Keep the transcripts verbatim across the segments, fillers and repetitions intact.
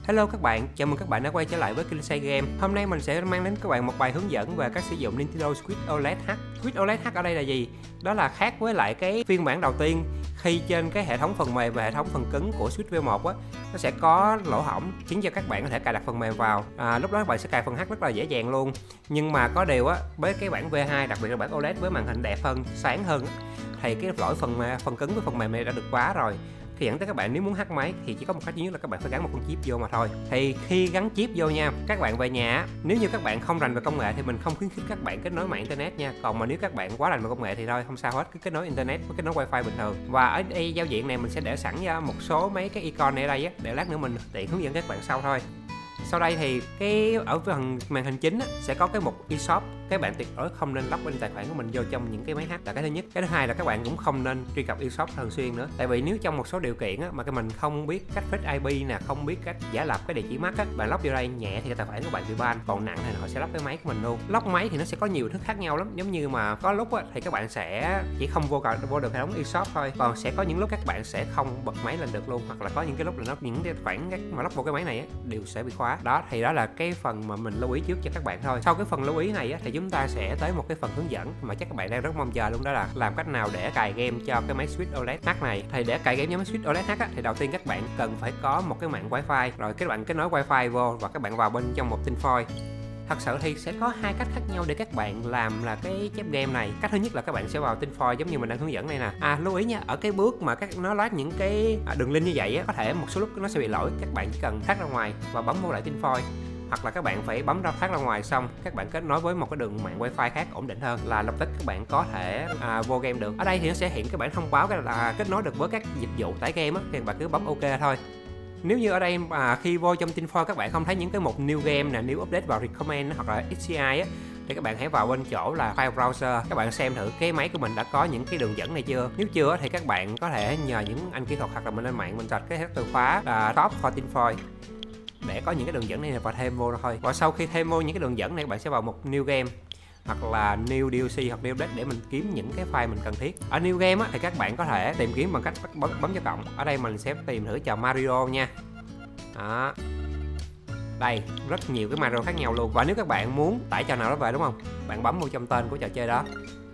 Hello các bạn, chào mừng các bạn đã quay trở lại với Kinsey Game. Hôm nay mình sẽ mang đến các bạn một bài hướng dẫn về cách sử dụng Nintendo Switch ô lét H. Switch ô lét H ở đây là gì? Đó là khác với lại cái phiên bản đầu tiên khi trên cái hệ thống phần mềm và hệ thống phần cứng của Switch vê một á, nó sẽ có lỗ hổng khiến cho các bạn có thể cài đặt phần mềm vào. À, lúc đó các bạn sẽ cài phần H rất là dễ dàng luôn. Nhưng mà có điều á, với cái bản vê hai, đặc biệt là bản ô lét với màn hình đẹp hơn, sáng hơn thì cái lỗi phần phần cứng với phần mềm này đã được khóa rồi. Khi dẫn tới các bạn nếu muốn hack máy thì chỉ có một cách duy nhất là các bạn phải gắn một con chip vô mà thôi. Thì khi gắn chip vô nha, các bạn về nhà, nếu như các bạn không rành về công nghệ thì mình không khuyến khích các bạn kết nối mạng internet nha. Còn mà nếu các bạn quá rành về công nghệ thì thôi, không sao hết, cứ kết nối internet với kết nối wifi bình thường. Và ở đây giao diện này mình sẽ để sẵn ra một số mấy cái icon này ở đây á, để lát nữa mình tiện hướng dẫn các bạn sau thôi. Sau đây thì cái ở phần màn hình chính á, sẽ có cái mục eShop. Các bạn tuyệt đối không nên login tài khoản của mình vô trong những cái máy hack là cái thứ nhất. Cái thứ hai là các bạn cũng không nên truy cập eShop thường xuyên nữa. Tại vì nếu trong một số điều kiện á, mà cái mình không biết cách fake i pê nè, không biết cách giả lập cái địa chỉ mắc á, bạn log vô đây nhẹ thì tài khoản của bạn bị ban, còn nặng thì họ sẽ log cái máy của mình luôn. Log máy thì nó sẽ có nhiều thức khác nhau lắm. Giống như mà có lúc á, thì các bạn sẽ chỉ không vô cả vô được hệ thống eShop thôi. Còn sẽ có những lúc các bạn sẽ không bật máy lên được luôn, hoặc là có những cái lúc là nó những cái khoản mà log vô cái máy này á, đều sẽ bị khóa. Đó thì đó là cái phần mà mình lưu ý trước cho các bạn thôi. Sau cái phần lưu ý này á, thì chúng ta sẽ tới một cái phần hướng dẫn mà chắc các bạn đang rất mong chờ luôn, đó là làm cách nào để cài game cho cái máy Switch ô lét H này. Thì để cài game cho máy Switch ô lét H á, thì đầu tiên các bạn cần phải có một cái mạng wifi, rồi các bạn kết nối wifi vô và các bạn vào bên trong một tin phôi. Thật sự thì sẽ có hai cách khác nhau để các bạn làm là cái chép game này. Cách thứ nhất là các bạn sẽ vào tin phôi giống như mình đang hướng dẫn đây nè. À lưu ý nha, ở cái bước mà các nó loát những cái đường link như vậy á, có thể một số lúc nó sẽ bị lỗi, các bạn chỉ cần thoát ra ngoài và bấm vô lại tin phôi. Hoặc là các bạn phải bấm ra thoát ra ngoài xong các bạn kết nối với một cái đường mạng wifi khác ổn định hơn là lập tức các bạn có thể à, vô game được. Ở đây thì nó sẽ hiện các bạn thông báo cái là kết nối được với các dịch vụ tải game á, thì bạn cứ bấm ok thôi. Nếu như ở đây mà khi vô trong tin phôi các bạn không thấy những cái mục new game nè, new update vào recommend hoặc là ích xê i á, thì các bạn hãy vào bên chỗ là file browser, các bạn xem thử cái máy của mình đã có những cái đường dẫn này chưa. Nếu chưa thì các bạn có thể nhờ những anh kỹ thuật hoặc là mình lên mạng mình search cái từ khóa là top for tin phôi để có những cái đường dẫn này và thêm vô thôi. Và sau khi thêm vô những cái đường dẫn này, các bạn sẽ vào một new game hoặc là new đê lờ xê hoặc new update để mình kiếm những cái file mình cần thiết. Ở new game á, thì các bạn có thể tìm kiếm bằng cách bấm, bấm cho cộng. Ở đây mình sẽ tìm thử trò Mario nha. Đó. Đây, rất nhiều cái Mario khác nhau luôn. Và nếu các bạn muốn tải trò nào đó về đúng không? Bạn bấm vô trong tên của trò chơi đó.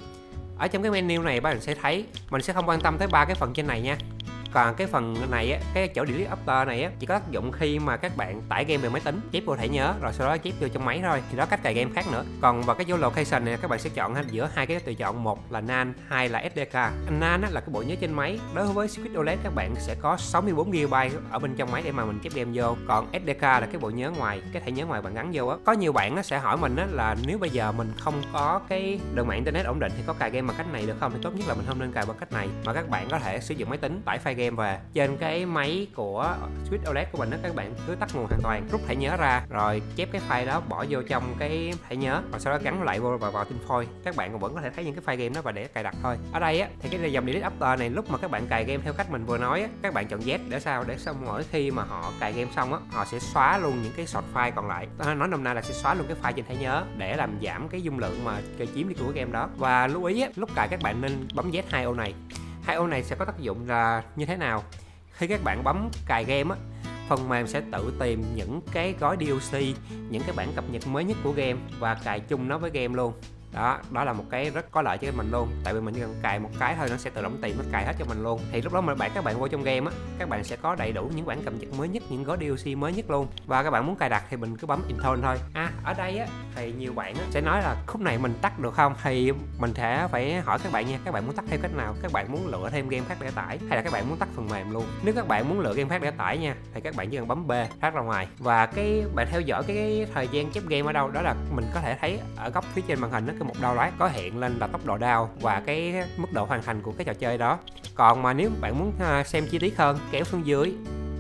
Ở trong cái menu này bạn sẽ thấy, mình sẽ không quan tâm tới ba cái phần trên này nha. Còn cái phần này á, cái chỗ delete after này á, chỉ có tác dụng khi mà các bạn tải game về máy tính, chép vô thẻ nhớ rồi sau đó chép vô trong máy thôi, thì đó cách cài game khác nữa. Còn vào cái chỗ location này các bạn sẽ chọn giữa hai cái tùy chọn, một là nan, hai là ét đê ca. nan á, là cái bộ nhớ trên máy. Đối với Switch ô lét các bạn sẽ có sáu mươi bốn gi ga bai ở bên trong máy để mà mình chép game vô. Còn ét đê ca là cái bộ nhớ ngoài, cái thẻ nhớ ngoài bạn gắn vô á. Có nhiều bạn nó sẽ hỏi mình á là nếu bây giờ mình không có cái đường mạng internet ổn định thì có cài game bằng cách này được không? Thì tốt nhất là mình không nên cài bằng cách này, mà các bạn có thể sử dụng máy tính tải file game về. Trên cái máy của Switch ô lét của mình đó, các bạn cứ tắt nguồn hoàn toàn, rút thẻ nhớ ra rồi chép cái file đó bỏ vô trong cái thẻ nhớ, và sau đó gắn lại vô và vào tin phôi. Các bạn vẫn có thể thấy những cái file game đó và để cài đặt thôi. Ở đây á thì cái dòng delete after này, lúc mà các bạn cài game theo cách mình vừa nói á, các bạn chọn Z để sao để xong mỗi khi mà họ cài game xong á, họ sẽ xóa luôn những cái source file còn lại. Nói nôm na là sẽ xóa luôn cái file trên thẻ nhớ để làm giảm cái dung lượng mà chiếm đi của game đó. Và lưu ý á, lúc cài các bạn nên bấm Z hai ô này. Hai ô này sẽ có tác dụng là như thế nào? Khi các bạn bấm cài game á, phần mềm sẽ tự tìm những cái gói đê lờ xê, những cái bản cập nhật mới nhất của game và cài chung nó với game luôn. Đó, đó là một cái rất có lợi cho mình luôn. Tại vì mình chỉ cần cài một cái thôi nó sẽ tự động tìm, nó cài hết cho mình luôn. Thì lúc đó mà bạn các bạn vô trong game á, các bạn sẽ có đầy đủ những bản cập nhật mới nhất, những gói đê lờ xê mới nhất luôn. Và các bạn muốn cài đặt thì mình cứ bấm install thôi. À, ở đây á thì nhiều bạn á sẽ nói là khúc này mình tắt được không? Thì mình sẽ phải hỏi các bạn nha, các bạn muốn tắt theo cách nào? Các bạn muốn lựa thêm game khác để tải hay là các bạn muốn tắt phần mềm luôn? Nếu các bạn muốn lựa game khác để tải nha, thì các bạn chỉ cần bấm B thoát ra ngoài. Và cái bạn theo dõi cái, cái thời gian chép game ở đâu, đó là mình có thể thấy ở góc phía trên màn hình đó, cái mục download có hiện lên là tốc độ download và cái mức độ hoàn thành của cái trò chơi đó. Còn mà nếu bạn muốn xem chi tiết hơn, kéo xuống dưới,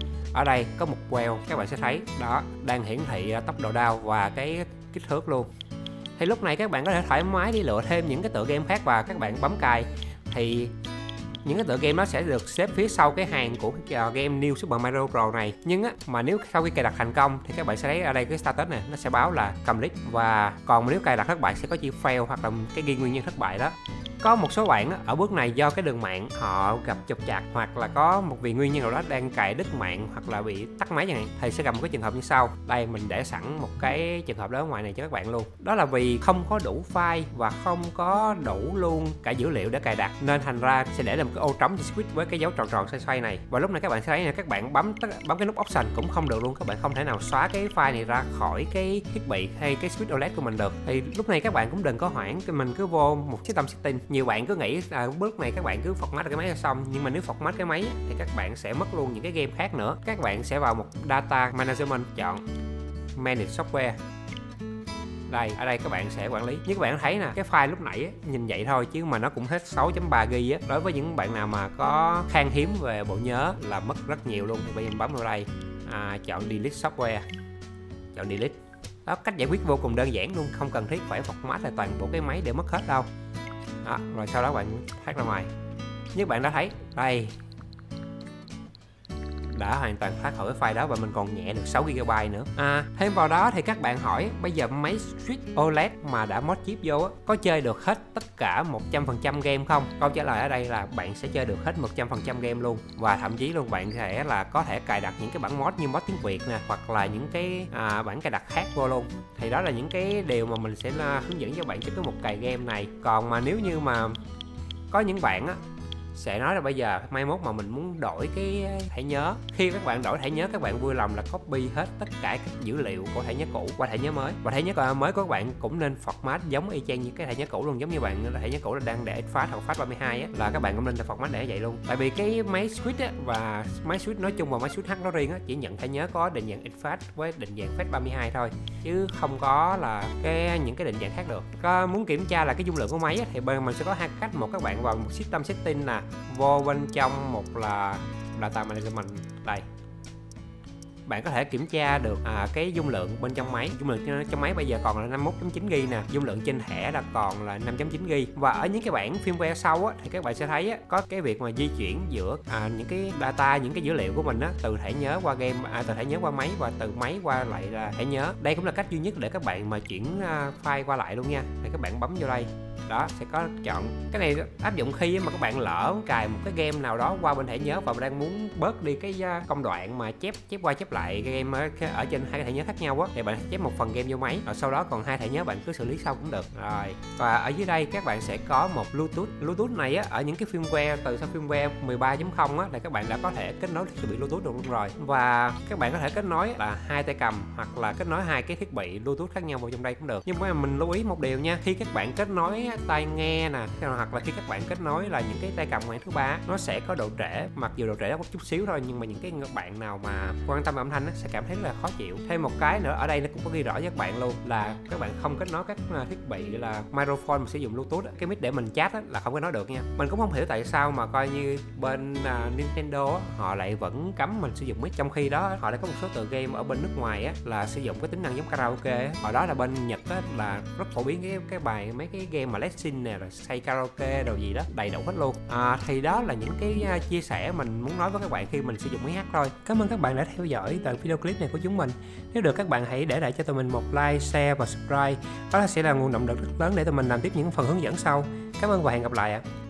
ở đây có một queo, các bạn sẽ thấy đó đang hiển thị tốc độ download và cái kích thước luôn. Thì lúc này các bạn có thể thoải mái đi lựa thêm những cái tựa game khác và các bạn bấm cài, thì những cái tựa game nó sẽ được xếp phía sau cái hàng của cái game New Super Mario Bros này. Nhưng á, mà nếu sau khi cài đặt thành công thì các bạn sẽ thấy ở đây cái status này nó sẽ báo là complete, và còn nếu cài đặt thất bại sẽ có chữ fail hoặc là cái ghi nguyên nhân thất bại đó. Có một số bạn á, ở bước này do cái đường mạng họ gặp trục trặc hoặc là có một vì nguyên nhân nào đó đang cài đứt mạng hoặc là bị tắt máy chẳng hạn, thì sẽ gặp một cái trường hợp như sau. Đây mình để sẵn một cái trường hợp đó ở ngoài này cho các bạn luôn. Đó là vì không có đủ file và không có đủ luôn cả dữ liệu để cài đặt, nên thành ra sẽ để làm cái ô trống cho Squid với cái dấu tròn tròn xoay xoay này. Và lúc này các bạn sẽ thấy là các bạn bấm bấm cái nút option cũng không được luôn, các bạn không thể nào xóa cái file này ra khỏi cái thiết bị hay cái Squid ô lét của mình được. Thì lúc này các bạn cũng đừng có hoảng, mình cứ vô một system setting. Nhiều bạn cứ nghĩ là bước này các bạn cứ format cái máy là xong, nhưng mà nếu format cái máy thì các bạn sẽ mất luôn những cái game khác nữa. Các bạn sẽ vào một data management, chọn manage software. Đây, ở đây các bạn sẽ quản lý. Như các bạn thấy nè, cái file lúc nãy á, nhìn vậy thôi chứ mà nó cũng hết sáu chấm ba gi ga bai á. Đối với những bạn nào mà có khan hiếm về bộ nhớ là mất rất nhiều luôn. Thì bây giờ mình bấm vào đây, à, chọn delete software, chọn delete. Đó, cách giải quyết vô cùng đơn giản luôn, không cần thiết phải format lại toàn bộ cái máy để mất hết đâu. Đó, rồi sau đó bạn thoát ra ngoài. Như bạn đã thấy, đây đã hoàn toàn thoát khỏi cái file đó và mình còn nhẹ được sáu gi ga bai nữa. À, thêm vào đó thì các bạn hỏi bây giờ máy Squid ô lét mà đã mod chip vô á, có chơi được hết tất cả một trăm phần trăm game không? Câu trả lời ở đây là bạn sẽ chơi được hết một trăm phần trăm game luôn, và thậm chí luôn bạn sẽ là có thể cài đặt những cái bản mod như mod tiếng Việt nè, hoặc là những cái à, bản cài đặt khác vô luôn. Thì đó là những cái điều mà mình sẽ là hướng dẫn cho bạn cho cái một cài game này. Còn mà nếu như mà có những bạn á sẽ nói là bây giờ mai mốt mà mình muốn đổi cái thẻ nhớ, khi các bạn đổi thẻ nhớ các bạn vui lòng là copy hết tất cả các dữ liệu của thẻ nhớ cũ qua thẻ nhớ mới, và thẻ nhớ mới của các bạn cũng nên format giống y chang như cái thẻ nhớ cũ luôn. Giống như bạn thẻ nhớ cũ là đang để exFAT hoặc FAT ba mươi hai á, là các bạn cũng nên là format để vậy luôn. Tại vì cái máy Squid á và máy Squid nói chung và máy Squid H nói riêng á chỉ nhận thẻ nhớ có định dạng exFAT với định dạng FAT ba mươi hai thôi, chứ không có là cái những cái định dạng khác được. Có muốn kiểm tra là cái dung lượng của máy á, thì bên mình sẽ có hai cách. Một, các bạn vào một system setting nè, vô bên trong một là data management, đây bạn có thể kiểm tra được à, cái dung lượng bên trong máy. Dung lượng trong máy bây giờ còn là năm mươi mốt chấm chín gi ga bai nè, dung lượng trên thẻ là còn là năm chấm chín gi ga bai. Và ở những cái bản firmware sau á, thì các bạn sẽ thấy á, có cái việc mà di chuyển giữa à, những cái data, những cái dữ liệu của mình á, từ thẻ nhớ qua game, à, từ thẻ nhớ qua máy và từ máy qua lại là thẻ nhớ. Đây cũng là cách duy nhất để các bạn mà chuyển à, file qua lại luôn nha. Thì các bạn bấm vô đây, đó sẽ có chọn cái này áp dụng khi mà các bạn lỡ cài một cái game nào đó qua bên thẻ nhớ và đang muốn bớt đi cái công đoạn mà chép chép qua chép lại cái game ở, ở trên hai cái thẻ nhớ khác nhau á, thì bạn chép một phần game vô máy, rồi sau đó còn hai thẻ nhớ bạn cứ xử lý sau cũng được rồi. Và ở dưới đây các bạn sẽ có một Bluetooth. Bluetooth này á, ở những cái firmware từ sau firmware mười ba chấm không á, là các bạn đã có thể kết nối thiết bị Bluetooth được luôn rồi. Và các bạn có thể kết nối là hai tay cầm hoặc là kết nối hai cái thiết bị Bluetooth khác nhau vào trong đây cũng được. Nhưng mà mình lưu ý một điều nha, khi các bạn kết nối tai nghe nè, hoặc là khi các bạn kết nối là những cái tay cầm ngoại thứ ba, nó sẽ có độ trễ. Mặc dù độ trễ có chút xíu thôi, nhưng mà những cái bạn nào mà quan tâm âm thanh á, sẽ cảm thấy là khó chịu. Thêm một cái nữa ở đây nó cũng có ghi rõ với các bạn luôn là các bạn không kết nối các thiết bị là microphone mà sử dụng Bluetooth á, cái mic để mình chat á, là không kết nối được nha. Mình cũng không hiểu tại sao mà coi như bên uh, Nintendo á, họ lại vẫn cấm mình sử dụng mic, trong khi đó họ đã có một số tựa game ở bên nước ngoài á, là sử dụng cái tính năng giống karaoke á. Hồi đó là bên Nhật á, là rất phổ biến cái cái bài mấy cái game mà Let's Sing nè, rồi say karaoke đồ gì đó đầy đủ hết luôn. À, thì đó là những cái uh, chia sẻ mình muốn nói với các bạn khi mình sử dụng máy hát thôi. Cảm ơn các bạn đã theo dõi đoạn video clip này của chúng mình. Nếu được các bạn hãy để lại cho tụi mình một like, share và subscribe. Đó sẽ là nguồn động lực rất lớn để tụi mình làm tiếp những phần hướng dẫn sau. Cảm ơn và hẹn gặp lại ạ.